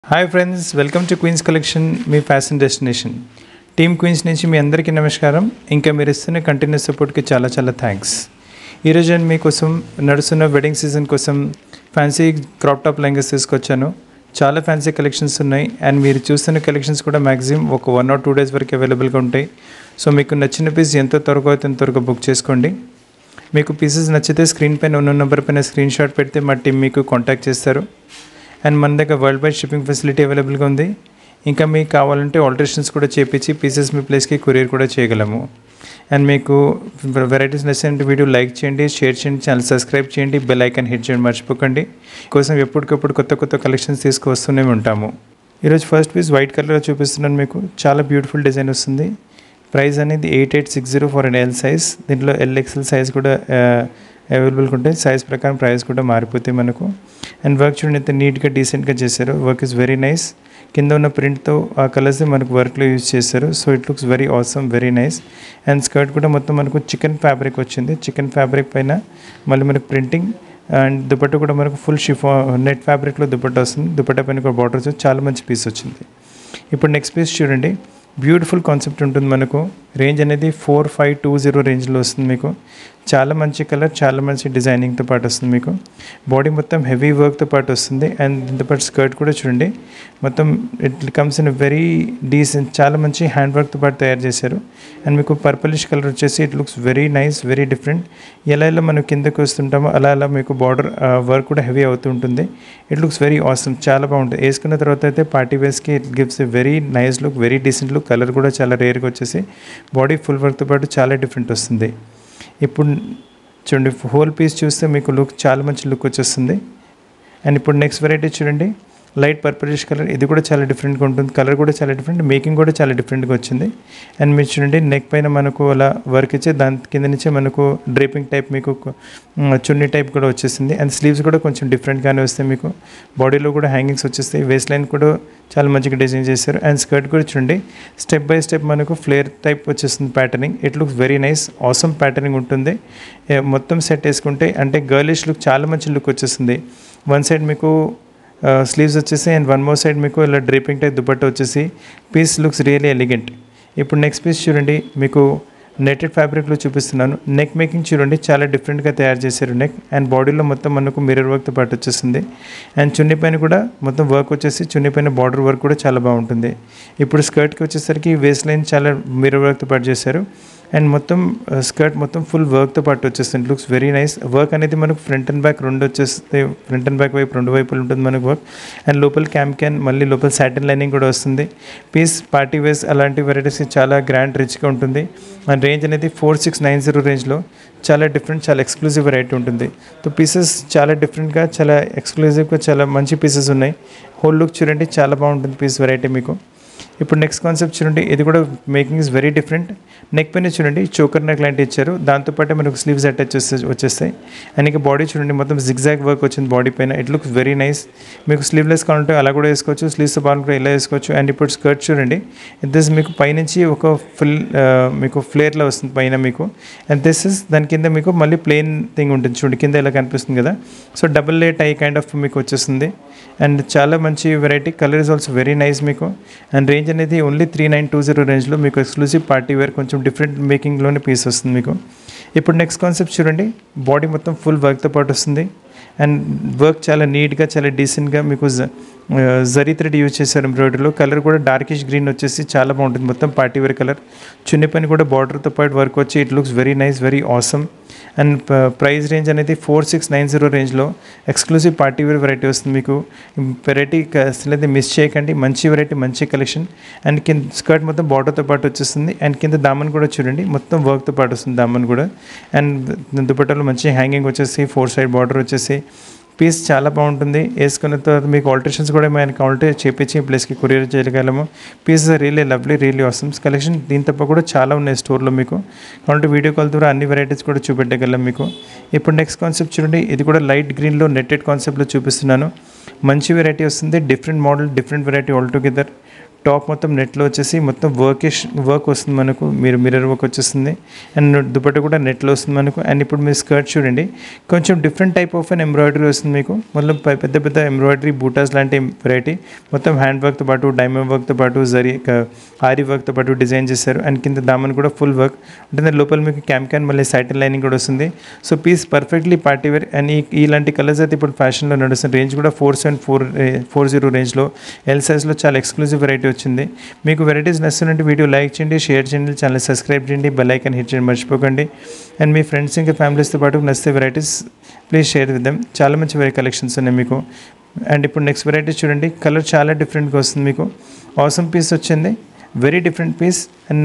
Hi friends, welcome to Queens Collection, మీ fashion destination. Team Queens నుంచి మీ అందరికీ నమస్కారం. ఇంకా మీరు ఇస్తున్న కంటిన్యూస్ సపోర్ట్కి చాలా చాలా థ్యాంక్స్. ఈరోజు నేను మీకోసం నడుస్తున్న వెడ్డింగ్ సీజన్ కోసం ఫ్యాన్సీ క్రాప్ టాప్ లెహంగాస్ తీసుకొచ్చాను. చాలా ఫ్యాన్సీ కలెక్షన్స్ ఉన్నాయి అండ్ మీరు చూస్తున్న కలెక్షన్స్ కూడా మ్యాక్సిమం ఒక 1 or 2 days వరకు అవైలబుల్గా ఉంటాయి. సో మీకు నచ్చిన పీస్ ఎంత త్వరగా అయితే త్వరగా బుక్ చేసుకోండి. మీకు పీసెస్ నచ్చితే స్క్రీన్ పైన ఉన్న నెంబర్ పైన స్క్రీన్ షాట్ పెడితే మా టీం మీకు కాంటాక్ట్ చేస్తారు. అండ్ మన దగ్గర వరల్డ్ వైడ్ షిప్పింగ్ ఫెసిలిటీ అవైలబుల్గా ఉంది. ఇంకా మీకు కావాలంటే ఆల్టరేషన్స్ కూడా చేపించి పీసెస్ మీ ప్లేస్కి కొరియర్ కూడా చేయగలము. అండ్ మీకు వెరైటీస్ నచ్చినట్టు వీడియో లైక్ చేయండి, షేర్ చేయండి, ఛానల్ సబ్స్క్రైబ్ చేయండి, బెల్ ఐకాన్ హిట్ చేయండి మర్చిపోకండి. కోసం ఎప్పటికప్పుడు కొత్త కొత్త కలెక్షన్స్ తీసుకువస్తూనే ఉంటాము. ఈరోజు ఫస్ట్ పీస్ వైట్ కలర్లో చూపిస్తున్నాను. మీకు చాలా బ్యూటిఫుల్ డిజైన్ వస్తుంది. ప్రైస్ అనేది 8860 ఫర్ ఎన్ ఎల్ సైజ్. దీంట్లో LXL సైజ్ కూడా అవైలబుల్గా ఉంటాయి. సైజ్ ప్రకారం ప్రైస్ కూడా మారిపోతాయి మనకు. అండ్ వర్క్ చూడండి ఎంత నీట్గా డీసెంట్గా చేశారు. Work is very nice. కింద ఉన్న ప్రింట్తో ఆ కలర్స్ మనకు వర్క్లో యూజ్ చేశారు. So it looks very awesome, very nice. And skirt కూడా మొత్తం మనకు చికెన్ ఫ్యాబ్రిక్ వచ్చింది. చికెన్ ఫ్యాబ్రిక్ పైన మళ్ళీ మనకు ప్రింటింగ్ అండ్ దుపట్టా కూడా మనకు ఫుల్ నెట్ ఫ్యాబ్రిక్లో దుపట్టా వస్తుంది. దుపట్టా పైన కూడా బార్డర్ వచ్చి చాలా మంచి పీస్ వచ్చింది. ఇప్పుడు నెక్స్ట్ పీస్ చూడండి. బ్యూటిఫుల్ కాన్సెప్ట్ ఉంటుంది మనకు. రేంజ్ అనేది 4520 రేంజ్లో వస్తుంది మీకు. చాలా మంచి కలర్, చాలా మంచి డిజైనింగ్తో పాటు వస్తుంది మీకు. బాడీ మొత్తం హెవీ వర్క్తో పాటు వస్తుంది. అండ్ దీంతో పాటు స్కర్ట్ కూడా చూడండి మొత్తం it comes in very decent, చాలా మంచి హ్యాండ్ వర్క్తో పాటు తయారు చేశారు. అండ్ మీకు పర్పులిష్ కలర్ వచ్చేసి it looks very nice, very different. ఎలా మనం కిందకు వస్తుంటామో అలా మీకు బార్డర్ వర్క్ కూడా హెవీ అవుతూ ఉంటుంది. ఇట్ లుక్స్ వెరీ ఆసమ్, చాలా బాగుంటుంది. వేసుకున్న తర్వాత అయితే పార్టీ వేర్స్కి it gives a very nice look, very decent look. Colour కూడా చాలా రేర్గా వచ్చేసి బాడీ ఫుల్ వర్క్తో పాటు చాలా డిఫరెంట్ వస్తుంది. ఇప్పుడు చూడండి హోల్ పీస్ చూస్తే మీకు లుక్ చాలా మంచి లుక్ వచ్చేస్తుంది. అండ్ ఇప్పుడు నెక్స్ట్ వెరైటీ చూడండి, లైట్ పర్పులిష్ కలర్. ఇది కూడా చాలా డిఫరెంట్గా ఉంటుంది. కలర్ కూడా చాలా డిఫరెంట్, మేకింగ్ కూడా చాలా డిఫరెంట్గా వచ్చింది. అండ్ మీరు చూడండి నెక్ పైన మనకు అలా వర్క్ ఇచ్చి దాని కింద నుంచే మనకు డ్రేపింగ్ టైప్ మీకు చున్నీ టైప్ కూడా వచ్చేసింది. అండ్ స్లీవ్స్ కూడా కొంచెం డిఫరెంట్గానే వస్తాయి మీకు. బాడీలో కూడా హ్యాంగింగ్స్ వచ్చేస్తాయి. వేస్ట్ లైన్ కూడా చాలా మంచిగా డిజైన్ చేశారు. అండ్ స్కర్ట్ కూడా చూడండి స్టెప్ బై స్టెప్ మనకు ఫ్లేర్ టైప్ వచ్చేస్తుంది patterning. It looks very nice, awesome patterning ఉంటుంది. మొత్తం సెట్ వేసుకుంటే అంటే గర్లిష్ లుక్, చాలా మంచి లుక్ వచ్చేస్తుంది. వన్ సైడ్ మీకు స్లీవ్స్ వచ్చేసి అండ్ వన్ మోర్ సైడ్ మీకు ఇలా డ్రేపింగ్ టైప్ దుపట్టా వచ్చేసి పీస్ లుక్స్ రియలీ ఎలిగెంట్. ఇప్పుడు నెక్స్ట్ పీస్ చూడండి, మీకు నెటెడ్ ఫ్యాబ్రిక్లో చూపిస్తున్నాను. నెక్ మేకింగ్ చూడండి చాలా డిఫరెంట్గా తయారు చేశారు నెక్. అండ్ బాడీలో మొత్తం మనకు మిర్రర్ వర్క్తో పాటు వచ్చేస్తుంది. అండ్ చున్నీ పైన కూడా మొత్తం వర్క్ వచ్చేసి చున్నీ పైన బార్డర్ వర్క్ కూడా చాలా బాగుంటుంది. ఇప్పుడు స్కర్ట్కి వచ్చేసరికి వేస్ట్ లైన్ చాలా మిర్రర్ వర్క్తో పాటు చేశారు. అండ్ మొత్తం స్కర్ట్ మొత్తం ఫుల్ వర్క్తో పాటు వచ్చేస్తుంది. Looks very nice. వర్క్ అనేది మనకు ఫ్రంట్ అండ్ బ్యాక్ రెండు వచ్చేస్తుంది. ఫ్రంట్ అండ్ బ్యాక్ వైపు రెండు వైపులు ఉంటుంది మనకు వర్క్. అండ్ లోపల క్యాన్ మళ్ళీ లోపల సాటిన్ లైనింగ్ కూడా వస్తుంది. పీస్ పార్టీ వేర్స్ అలాంటి వెరైటీస్ చాలా గ్రాండ్ రిచ్గా ఉంటుంది. అండ్ రేంజ్ అనేది 4690 రేంజ్లో చాలా డిఫరెంట్, చాలా ఎక్స్క్లూజివ్ వెరైటీ ఉంటుంది. సో పీసెస్ చాలా డిఫరెంట్గా, చాలా ఎక్స్క్లూజివ్గా చాలా మంచి పీసెస్ ఉన్నాయి. హోల్ లుక్ చూడండి చాలా బాగుంటుంది పీస్ వెరైటీ మీకు. ఇప్పుడు నెక్స్ట్ కాన్సెప్ట్ చూడండి, ఇది కూడా making is very different. Neck పైన చూడండి చోకర్ నెక్ లాంటి ఇచ్చారు. దాంతోపాటు మనకు స్లీవ్స్ అటాచ్ వచ్చేస్తాయి. అండ్ ఇంకా బాడీ చూడండి మొత్తం జిగ్జాగ్ వర్క్ వచ్చింది బాడీ పైన. It looks very nice. మీకు స్లీవ్లెస్ కావాలంటే అలా కూడా వేసుకోవచ్చు, స్లీవ్స్తో బాగా కూడా ఇలా వేసుకోవచ్చు. అండ్ ఇప్పుడు స్కర్ట్ చూడండి, దిస్ మీకు పైనుంచి ఒక ఫుల్ మీకు ఫ్లేర్లో వస్తుంది పైన మీకు. అండ్ దిస్ ఇస్ దాని కింద మీకు మళ్ళీ ప్లెయిన్ థింగ్ ఉంటుంది చూడండి, కింద ఇలా కనిపిస్తుంది కదా. సో డబుల్ లే టై కైండ్ ఆఫ్ మీకు వచ్చేస్తుంది. అండ్ చాలా మంచి variety. Colour is also very nice మీకు. అండ్ రేంజ్ అనేది ఓన్లీ 3920 రేంజ్లో మీకు ఎక్స్క్లూజివ్ పార్టీ వేర్ కొంచెం డిఫరెంట్ మేకింగ్లోనే పీస్ వస్తుంది మీకు. ఇప్పుడు నెక్స్ట్ కాన్సెప్ట్ చూడండి, బాడీ మొత్తం ఫుల్ వర్క్తో పాటు వస్తుంది. అండ్ వర్క్ చాలా నీట్గా, చాలా డీసెంట్గా మీకు జరీ థ్రెడ్ యూజ్ చేశారు ఎంబ్రాయిడరీలో. కలర్ కూడా డార్కిష్ గ్రీన్ వచ్చేసి చాలా బాగుంటుంది. మొత్తం పార్టీ వేర్ కలర్. చున్నీ పైన కూడా బార్డర్తో పాటు వర్క్ వచ్చి it looks very nice, very awesome. And price range అనేది 4690 రేంజ్లో ఎక్స్క్లూజివ్ పార్టీ వేర్ వెరైటీ వస్తుంది మీకు. వెరైటీ అసలు అయితే మిస్ చేయకండి. మంచి వెరైటీ, మంచి కలెక్షన్. అండ్ కింద స్కర్ట్ మొత్తం బార్డర్తో పాటు వచ్చేస్తుంది. అండ్ కింద దామన్ కూడా చూడండి మొత్తం వర్క్తో పాటు వస్తుంది దామన్ కూడా. అండ్ దుపట్టాలో మంచి హ్యాంగింగ్ వచ్చేసి 4 side బార్డర్ వచ్చేసి పీస్ చాలా బాగుంటుంది. వేసుకున్న తర్వాత మీకు ఆల్టరేషన్స్ కూడా మేము కావాలంటే చేపించి ప్లేస్కి కొరియర్ చేయగలము. Piece really lovely, really awesome collection. దీని తప్ప కూడా చాలా ఉన్నాయి స్టోర్లో మీకు. కావాలంటే వీడియో కాల్ ద్వారా అన్ని వెరైటీస్ కూడా చూపెట్టగలం మీకు. ఇప్పుడు నెక్స్ట్ కాన్సెప్ట్ చూడండి, ఇది కూడా లైట్ గ్రీన్లో నెట్టెడ్ కాన్సెప్ట్లో చూపిస్తున్నాను. మంచి వెరైటీ వస్తుంది. Different model, different variety all together. Top మొత్తం నెట్లో వచ్చేసి మొత్తం వర్క్ వస్తుంది మనకు, మీరు మిర్రర్ వర్క్ వచ్చేస్తుంది. అండ్ దుపట్టా కూడా నెట్లో వస్తుంది మనకు. అండ్ ఇప్పుడు మీరు స్కర్ట్ చూడండి, కొంచెం different type of an embroidery వస్తుంది మీకు. మొత్తం పెద్ద పెద్ద ఎంబ్రాయిడరీ బూటాస్ లాంటి వెరైటీ, మొత్తం హ్యాండ్ వర్క్తో పాటు డైమండ్ వర్క్తో పాటు ఆరి వర్క్తో పాటు డిజైన్ చేశారు. అండ్ కింద దామన్ కూడా ఫుల్ వర్క్ ఉంటుంది. లోపల మీకు క్యాన్ మళ్ళీ సైటిన్ లైనింగ్ కూడా వస్తుంది. So piece perfectly party wear. And ఇలాంటి కలర్స్ అయితే ఇప్పుడు ఫ్యాషన్లో నడుస్తుంది. రేంజ్ కూడా 4740 రేంజ్లో, ఎల్ సైజ్లో చాలా ఎక్స్క్లూజివ్ వెరైటీ వచ్చింది. మీకు వెరైటీస్ నచ్చినట్టు వీడియో లైక్ చేయండి, షేర్ చేయండి, ఛానల్ సబ్స్క్రైబ్ చేయండి, బెల్ ఐకాన్ హిట్ చేయండి మర్చిపోకండి. అండ్ మీ ఫ్రెండ్స్ ఇంకా ఫ్యామిలీస్తో పాటు నచ్చితే varieties please share with them. చాలా మంచి కలెక్షన్స్ ఉన్నాయి మీకు. అండ్ ఇప్పుడు నెక్స్ట్ వెరైటీ చూడండి, కలర్ చాలా డిఫరెంట్గా వస్తుంది మీకు. ఆసమ్ పీస్ వచ్చింది, వెరీ డిఫరెంట్ పీస్.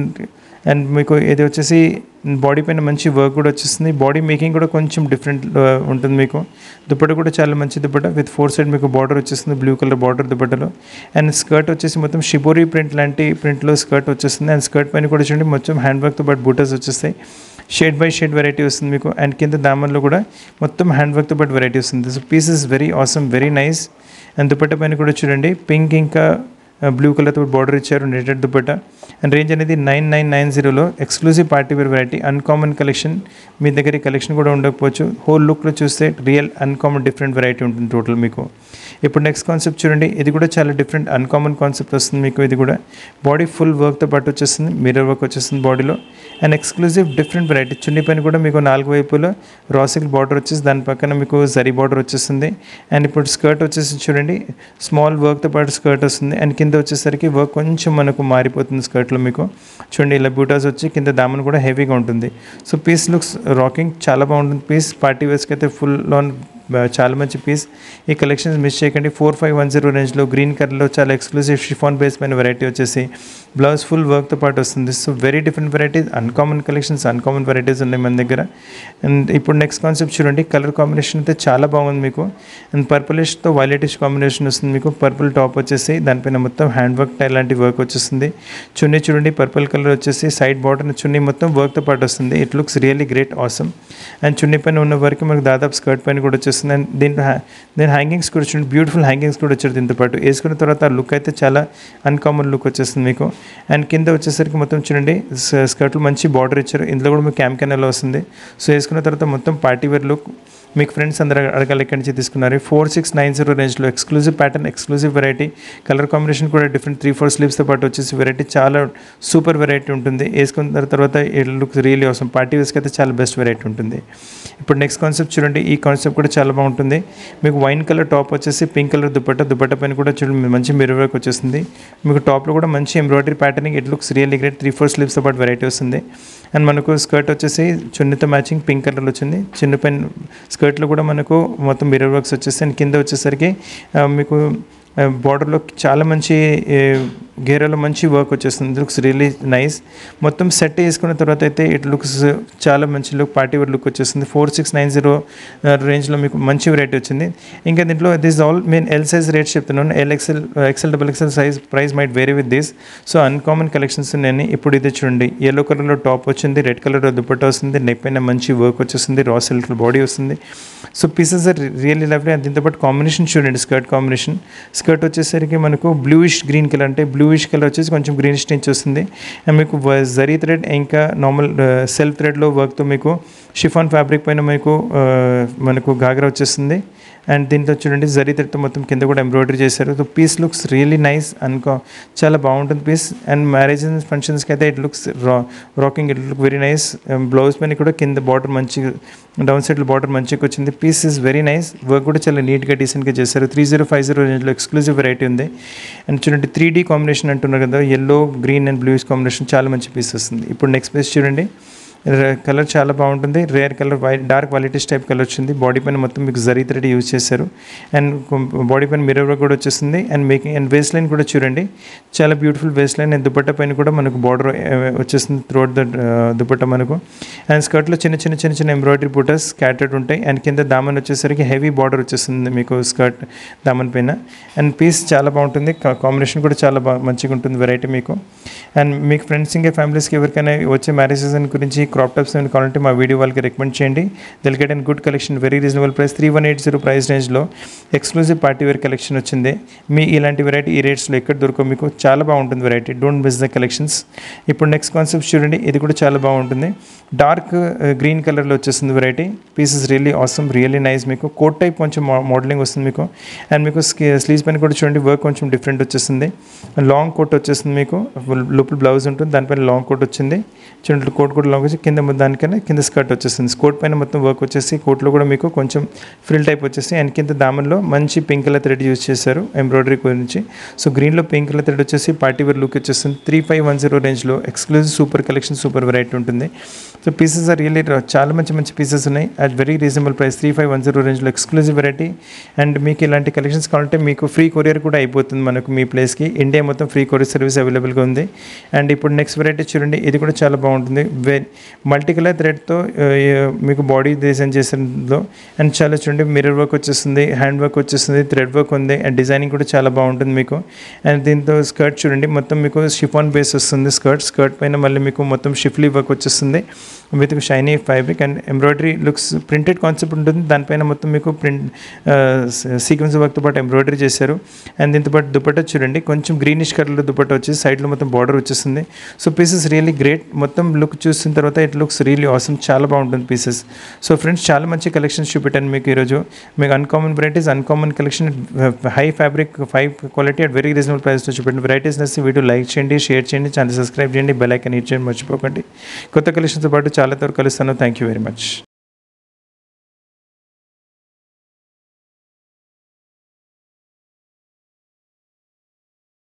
అండ్ మీకు ఇది వచ్చేసి బాడీ పైన మంచి వర్క్ కూడా వచ్చేస్తుంది. బాడీ మేకింగ్ కూడా కొంచెం డిఫరెంట్ ఉంటుంది మీకు. దుపట్టా కూడా చాలా మంచి దుపట్టా విత్ 4 సైడ్ మీకు బార్డర్ వచ్చేస్తుంది, బ్లూ కలర్ బార్డర్ దుపట్టలో. అండ్ స్కర్ట్ వచ్చేసి మొత్తం షిబోరీ ప్రింట్ లాంటి ప్రింట్లో స్కర్ట్ వచ్చేస్తుంది. అండ్ స్కర్ట్ పైన కూడా చూడండి మొత్తం హ్యాండ్ వర్క్తో పాటు బూటర్స్ వచ్చేస్తాయి. షేడ్ బై షేడ్ వెరైటీ వస్తుంది మీకు. అండ్ కింద దామన్లో కూడా మొత్తం హ్యాండ్ వర్క్తో పాటు వెరైటీ వస్తుంది. So piece is very awesome, very nice. And dupatta పైన కూడా చూడండి పింక్ ఇంకా బ్లూ కలర్తో బార్డర్ ఇచ్చారు, నెటెడ్ దుపట్టా. అండ్ రేంజ్ అనేది 9990లో exclusive party wear variety, uncommon collection. మీ దగ్గర ఈ కలెక్షన్ కూడా ఉండకపోవచ్చు. హోల్ లుక్లో చూస్తే రియల్ అన్కామన్ డిఫరెంట్ వెరైటీ ఉంటుంది టోటల్ మీకు. ఇప్పుడు నెక్స్ట్ కాన్సెప్ట్ చూడండి, ఇది కూడా చాలా డిఫరెంట్ అన్కామన్ కాన్సెప్ట్ వస్తుంది మీకు. ఇది కూడా బాడీ ఫుల్ వర్క్తో పాటు వచ్చేస్తుంది, మిర్రర్ వర్క్ వచ్చేస్తుంది బాడీలో. And exclusive different variety. Chunni పైన కూడా మీకు 4 వైపులో రాసిల్ బార్డర్ వచ్చేసి దాని పక్కన మీకు జరీ బార్డర్ వచ్చేస్తుంది. అండ్ ఇప్పుడు స్కర్ట్ వచ్చేసి చూడండి స్మాల్ వర్క్తో పాటు స్కర్ట్ వస్తుంది. అండ్ కింద వచ్చేసరికి వర్క్ కొంచెం మనకు మారిపోతుంది స్కర్ట్లో మీకు. చూడండి ఇలా బూటాస్ వచ్చి కింద దామన్ కూడా హెవీగా ఉంటుంది. సో పీస్ లుక్స్ రాకింగ్, చాలా బాగుంటుంది పీస్. పార్టీ వేర్స్కి అయితే ఫుల్ ఆన్ చాలా మంచి పీస్. ఈ కలెక్షన్స్ మిస్ చేయకండి. 4510 రేంజ్లో గ్రీన్ కలర్లో చాలా ఎక్స్క్లూజివ్ షిఫాన్ బేస్ పైన వెరైటీ వచ్చేసి బ్లౌజ్ ఫుల్ వర్క్తో పాటు వస్తుంది. So very different varieties, uncommon collections, uncommon varieties ఉన్నాయి మన దగ్గర. అండ్ ఇప్పుడు నెక్స్ట్ కాన్సెప్ట్ చూడండి, కలర్ కాంబినేషన్ అయితే చాలా బాగుంది మీకు. అండ్ పర్పులిష్తో వైలెటిష్ కాంబినేషన్ వస్తుంది మీకు. పర్పుల్ టాప్ వచ్చేసి దానిపైన మొత్తం హ్యాండ్ వర్క్ లాంటి వర్క్ వచ్చేస్తుంది. చున్నీ చూడండి పర్పుల్ కలర్ వచ్చేసి సైడ్ బార్డర్ చున్నీ మొత్తం వర్క్తో పాటు వస్తుంది. It looks really great, awesome. And chunni పైన ఉన్న వర్క్ మనకు దాదాపు స్కర్ట్ పైన కూడా వచ్చేస్తుంది. అండ్ దీని హ్యాంగింగ్స్ కూడా చూడండి, బ్యూటిఫుల్ హ్యాంగింగ్స్ కూడా వచ్చారు దీంతో పాటు. వేసుకున్న తర్వాత ఆ లుక్ అయితే చాలా అన్కామన్ లుక్ వచ్చేస్తుంది మీకు. అండ్ కింద వచ్చేసరికి మొత్తం చూడండి స్కర్ట్లో మంచి బార్డర్ ఇచ్చారు. ఇందులో కూడా మీకు క్యాన్ ఎలా వస్తుంది. సో వేసుకున్న తర్వాత మొత్తం పార్టీ వేర్ లుక్. మీకు ఫ్రెండ్స్ అందరూ అడగాలి ఎక్కడి నుంచి తీసుకున్నారు. 4690 రేంజ్లో exclusive pattern, exclusive variety. Colour combination కూడా డిఫరెంట్ 3-4 స్లీవ్స్తో పాటు వచ్చేసి వెరైటీ చాలా సూపర్ వెరైటీ ఉంటుంది. వేసుకున్న తర్వాత ఇట్ లుక్స్ రియల్లీ అవసరం. పార్టీ వేర్స్కి అయితే చాలా బెస్ట్ వెరైటీ ఉంటుంది. ఇప్పుడు నెక్స్ట్ కాన్సెప్ట్ చూడండి, ఈ కాన్సెప్ట్ కూడా చాలా బాగుంటుంది మీకు. వైన్ కలర్ టాప్ వచ్చేసి పింక్ కలర్ దుపట్టా పైన కూడా చూడండి మంచి మిర్రర్ వర్క్ వచ్చేస్తుంది మీకు. టాప్లో కూడా మంచి embroidery patterning. It looks really great. 3-4 స్లీవ్స్తో పాటు వెరైటీ వస్తుంది. అండ్ మనకు స్కర్ట్ వచ్చేసి చున్నీతో మ్యాచింగ్ పింక్ కలర్లో వచ్చింది. చిన్న పైన స్కర్ట్లో కూడా మనకు మొత్తం మిర్రర్ వర్క్స్ వచ్చేసి. అండ్ కింద వచ్చేసరికి మీకు బార్డర్లో చాలా మంచి గేరాలో మంచి వర్క్ వచ్చేస్తుంది. Looks really nice. మొత్తం సెట్ వేసుకున్న తర్వాత అయితే ఇట్ లుక్స్ చాలా మంచి లుక్, పార్టీ వేర్ లుక్ వచ్చేస్తుంది. 4690 రేంజ్లో మీకు మంచి వెరైటీ వచ్చింది. ఇంకా దీంట్లో this all main L size rates చెప్తున్నాను. XL double XL size price might vary with this. So uncommon collections ఉన్నాయని. ఇప్పుడు ఇది చూడండి, ఎల్లో కలర్లో టాప్ వచ్చింది, రెడ్ కలర్లో దుపట్టా వస్తుంది, నెక్ పైన మంచి వర్క్ వచ్చేస్తుంది, రా సిల్క్ బాడీ వస్తుంది. So pieces are really lovely. దీంతో పాటు కాంబినేషన్ చూడండి, స్కర్ట్ కాంబినేషన్. స్కర్ట్ వచ్చేసరికి మనకు బ్లూయిష్ గ్రీన్ కలర్, అంటే బ్లూయిష్ కలర్ వచ్చేసి కొంచెం గ్రీనిష్ టించ్ వస్తుంది. అండ్ మీకు జరీ థ్రెడ్ ఇంకా నార్మల్ సెల్ఫ్ థ్రెడ్లో వర్క్తో మీకు షిఫాన్ ఫ్యాబ్రిక్ పైన మీకు మనకు గాగ్రా వచ్చేస్తుంది. అండ్ దీంట్లో చూడండి జరీ థ్రెడ్తో మొత్తం కింద కూడా ఎంబ్రాయిడరీ చేశారు. So piece looks really nice, చాలా బాగుంటుంది పీస్. అండ్ మ్యారేజ్ అండ్ ఫంక్షన్స్కి అయితే it looks rocking, it look very nice. Blouse పైన కూడా కింద బార్డర్ మంచి డౌన్ సైడ్లో బార్డర్ మంచిగా వచ్చింది. Piece is very nice. Work కూడా చాలా నీట్గా డీసెంట్గా చేశారు. 3050 రేంజ్లో ఎక్స్క్లూజివ్ వెరైటీ ఉంది. అండ్ చూడండి 3D కాంబినేషన్ అంటున్నారు కదా, yellow green and blues combination, చాలా మంచి పీస్ వస్తుంది. ఇప్పుడు నెక్స్ట్ పీస్ చూడండి, కలర్ చాలా బాగుంటుంది. Rare colour, white dark violetish type colour వచ్చింది. బాడీ పైన మొత్తం మీకు జరీ థ్రెడ్ యూజ్ చేశారు. అండ్ బాడీ పైన మిర్రర్ వర్క్ కూడా వచ్చేస్తుంది. And making and waist line కూడా చూడండి, చాలా beautiful waist line. And dupatta పైన కూడా మనకు బార్డర్ వచ్చేస్తుంది త్రూఅవుట్ ద దుపట్టా మనకు. అండ్ స్కర్ట్లో చిన్న చిన్న ఎంబ్రాయిడరీ బూటస్ స్కాటర్డ్ ఉంటాయి. అండ్ కింద దామన్ వచ్చేసరికి హెవీ బార్డర్ వచ్చేస్తుంది మీకు స్కర్ట్ దామన్ పైన. అండ్ పీస్ చాలా బాగుంటుంది. కాంబినేషన్ కూడా చాలా మంచిగా ఉంటుంది వెరైటీ మీకు. అండ్ మీకు ఫ్రెండ్స్ ఇంకా ఫ్యామిలీస్కి ఎవరికైనా వచ్చే మ్యారేజ్ సీజన్ గురించి క్రాప్ టాప్స్ ఏమైనా కావాలంటే మా వీడియో వాళ్ళకి రికమెండ్ చేయండి. దిల్ get and good collection, very reasonable price, 3180 price రేంజ్లో ఎక్స్క్లూజివ్ పార్టీ వేర్ కలెక్షన్ వచ్చింది. మీ ఇలాంటి వెరైటీ ఈ రేట్స్లో ఎక్కడ దొరకవు మీకు, చాలా బాగుంటుంది variety. Don't miss the collections. ఇప్పుడు నెక్స్ట్ కాన్సెప్ట్ చూడండి, ఇది కూడా చాలా బాగుంటుంది. డార్క్ గ్రీన్ కలర్లో వచ్చేస్తుంది variety. Pieces really awesome, really nice. మీకు కోట్ టైప్ కొంచెం మోడలింగ్ వస్తుంది మీకు. అండ్ మీకు స్లీవ్స్ పైన కూడా చూడండి వర్క్ కొంచెం డిఫరెంట్ వచ్చేస్తుంది. లాంగ్ కోట్ వచ్చేస్తుంది మీకు, లోపల బ్లౌజ్ ఉంటుంది, దానిపైన లాంగ్ కోట్ వచ్చింది. చూడండి కోట్ కూడా లాంగ్ వచ్చి కింద దానికైనా కింద స్కర్ట్ వచ్చేస్తుంది. కోట్ పైన మొత్తం వర్క్ వచ్చేసి కోట్లో కూడా మీకు కొంచెం ఫ్రిల్ టైప్ వచ్చేసి అండ్ కింద దామన్లో మంచి పింక్ కలర్ థ్రెడ్ యూజ్ చేశారు ఎంబ్రాయిడరీ గురించి. సో గ్రీన్లో పింక్ కలర్ థ్రెడ్ వచ్చేసి పార్టీ వేర్ లుక్ వచ్చేస్తుంది. 3510 రేంజ్లో exclusive super collection, super variety ఉంటుంది. సో పీసెస్ ఆర్ రియల్లీ చాలా మంచి మంచి పీసెస్ ఉన్నాయి అట్ వెరీ రీజనబుల్ ప్రైస్. 3510 రేంజ్లో ఎక్స్క్లూజివ్ వెరైటీ. అండ్ మీకు ఇలాంటి కలెక్షన్స్ కావాలంటే మీకు ఫ్రీ కొరియర్ కూడా అయిపోతుంది మనకు మీ ప్లేస్కి. ఇండియా మొత్తం ఫ్రీ కొరియర్ సర్వీస్ అవైలబుల్గా ఉంది. అండ్ ఇప్పుడు నెక్స్ట్ వెరైటీ చూడండి, ఇది కూడా చాలా బాగుంటుంది. మల్టీ కలర్ థ్రెడ్తో మీకు బాడీ డిజైన్ చేసేందులో అండ్ చాలా చూడండి మిర్రర్ వర్క్ వచ్చేస్తుంది, హ్యాండ్ వర్క్ వచ్చేస్తుంది, థ్రెడ్ వర్క్ ఉంది అండ్ డిజైనింగ్ కూడా చాలా బాగుంటుంది మీకు. అండ్ దీంతో స్కర్ట్ చూడండి మొత్తం మీకు షిఫాన్ బేస్ వస్తుంది. స్కర్ట్ పైన మళ్ళీ మీకు మొత్తం షిఫ్లీ వర్క్ వచ్చేస్తుంది with shiny fabric and embroidery looks. Printed concept ఉంటుంది, దానిపైన మొత్తం మీకు సీక్వెన్స్ వర్క్తో పాటు ఎంబ్రాయిడరీ చేశారు. అండ్ దీంతో పాటు దుపట్టా చూడండి కొంచెం గ్రీనిష్ కలర్లో దుపట్టా వచ్చేసి సైడ్లో మొత్తం బార్డర్ వచ్చేస్తుంది. So pieces really great. మొత్తం లుక్ చూసిన తర్వాత ఇట్ లుక్స్ రియల్లీ ఆసమ్, చాలా బాగుంటుంది పీసెస్. సో ఫ్రెండ్స్ చాలా మంచి కలెక్షన్స్ చూపెట్టాను మీకు ఈరోజు. మీకు uncommon varieties, uncommon collection, high fabric, high quality at very reasonable ప్రైస్లో చూపెట్టిన వెరైటీస్ నచ్చి వీడియో లైక్ చేయండి, షేర్ చేయండి, ఛానల్ సబ్స్క్రైబ్ చేయండి, బెల్ ఐకాన్ హిట్ చేయండి మర్చిపోకండి. కొత్త కలెక్షన్తో పాటు చాలా త్వరగా కలుస్తాను. Thank you very much.